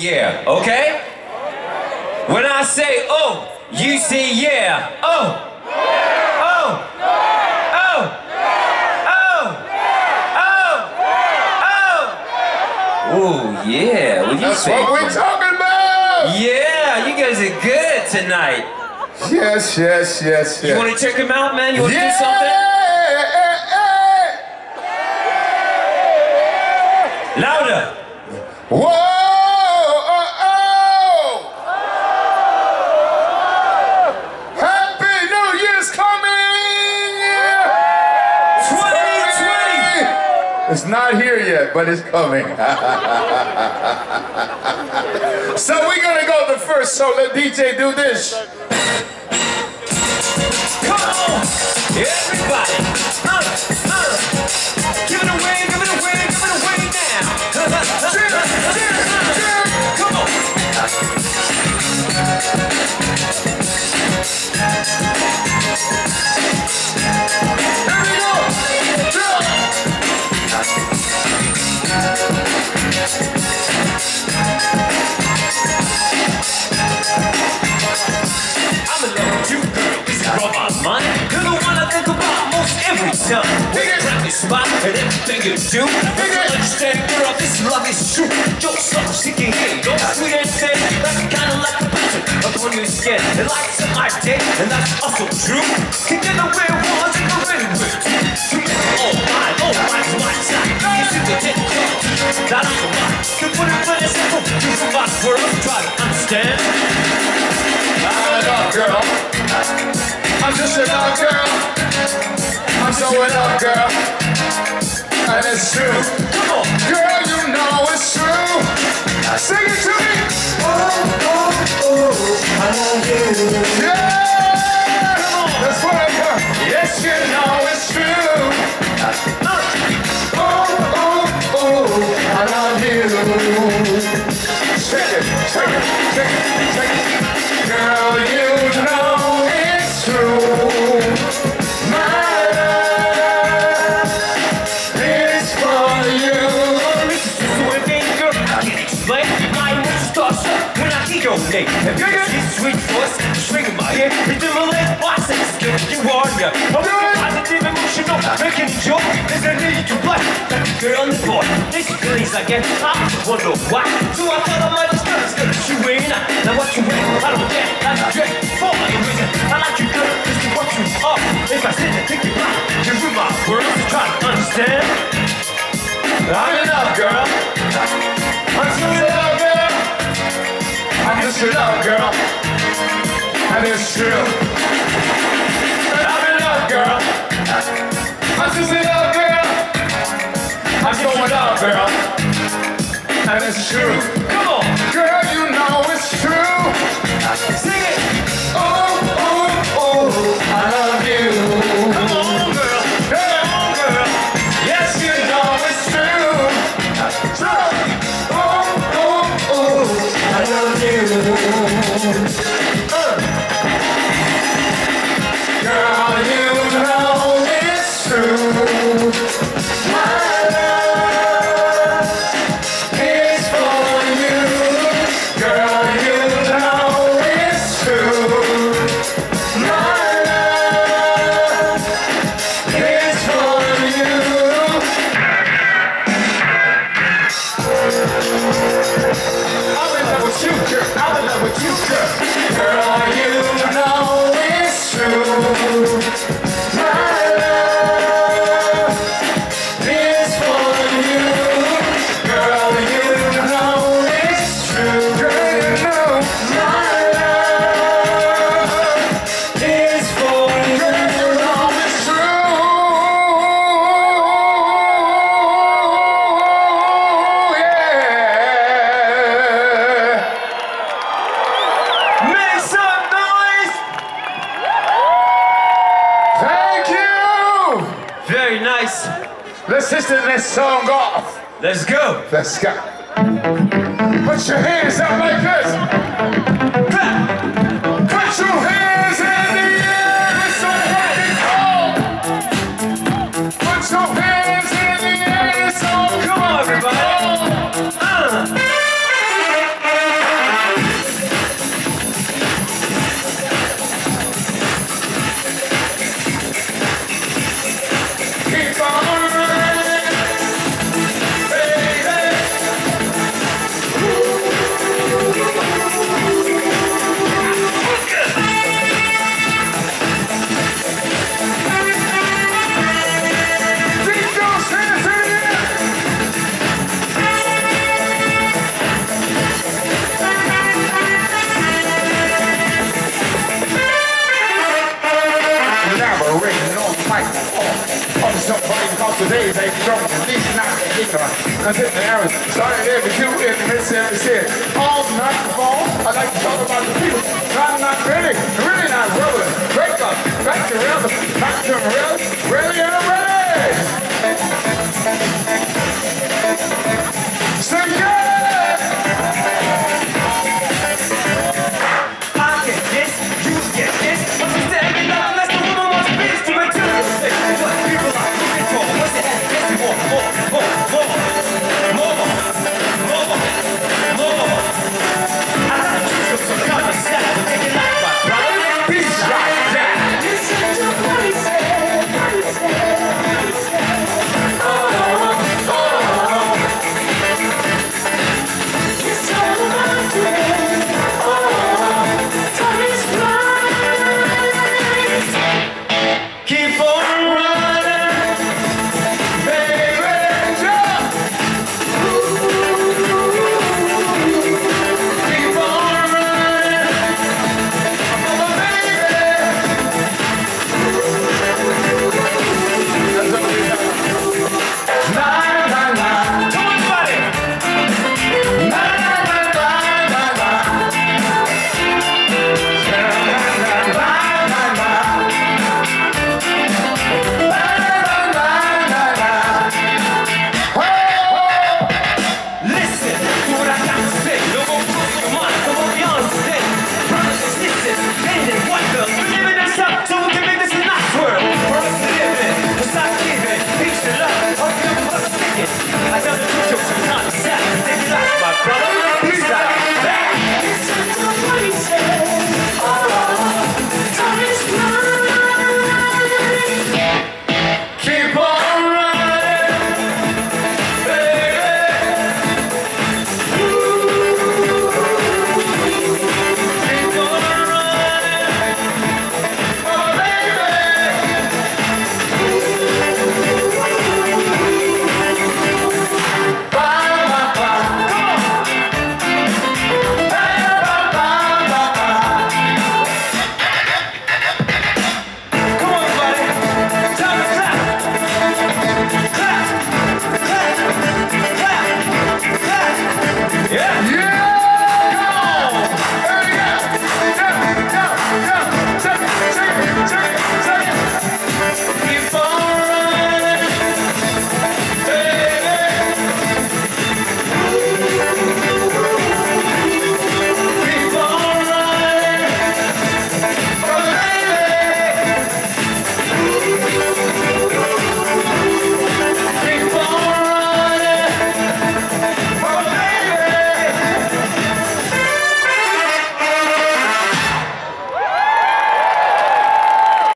Yeah, okay? When I say oh, you say yeah. Oh! Oh! Oh! Oh! Oh! Oh! Ooh, yeah. What you That's say? what we're talking about! Yeah, you guys are good tonight. Yes, yes, yes, yes. You want to check them out, man? You want to do something? Louder! Whoa! Happy New Year's coming! 2020! It's not here yet, but it's coming. So we're gonna go the first, so let DJ do this. Come on! Everybody! Give it away, give it away, give it away now! Come on! Here we go! I'm in love with you, girl. This is from my mind. You're the one I think about most every time. When you grab your spot and everything you do. Make you understand, girl, this love is true. Your soul seeking here. Your sweet and sad. That's kind of like a passion upon your skin. It lights up my day, and that's also true. Together we're one, and we're ready with two. Oh my, my side. You see the ten close. That I'm the one. To put it in a simple, use of my words. Try to understand. I'm in love, girl. I'm just in love, girl. I'm so in love, girl. And it's true. Come on. Girl, you know it's true. Sing it to me. Oh, oh, oh, I love you. Yeah. That's what I got. Yes, you know it's true. Oh, oh, oh, I love you. Shake it, shake it, shake it, shake it. Girl, you know it's true. My love is for you. This is just one thing, girl, I can't explain. My emotions start when I hear your name. And your sweet voice is ringing my ear. It's in my leg, I say it's good, you are ya. I'm positive, emotional, making it joke. There's a need to play. Like a girl on the board. This feelings I get, I wonder why. So I thought I might just get you in. Now what you wear, I don't care. That's a dress for my reason. I like you, girl, this is what you are. If I sit and think you right, you read my words to try to understand. I'm in love, girl. I'm so in love, girl. I'm just in love, girl. And it's true. I'm in love, girl. I'm just in love, girl. I'm so in love, girl. And it's true. Come on. Girl, you know it's true. Sing it. Oh, oh, oh, I love you. Come on, girl. Come on, girl. Yes, you know it's true. True. Oh, oh, oh, I love you. Girl, you know it's true. My love is for you. Girl, you know it's true. My love is for you. I'm in love with you, girl. I'm in love with you, girl. Girl, you know it's true. My love is for you. Girl, you know it's true. Girl, you know my love is for you. Girl, you know it's true. Yeah. Make some noise. Thank you. Very nice. Let's listen to this song off. Let's go. Let's go. Put your hands up like this. Clap. Put your hands in the air. It's so rock and roll. Put your hands in the air. It's so Come on, everybody. That's it, the arrows. Started there, but you in the Mississippi said, all night long, I like to talk about the people. Not really not rubbing. Break up, back to rhythm, back to rhythm, really in a rhythm.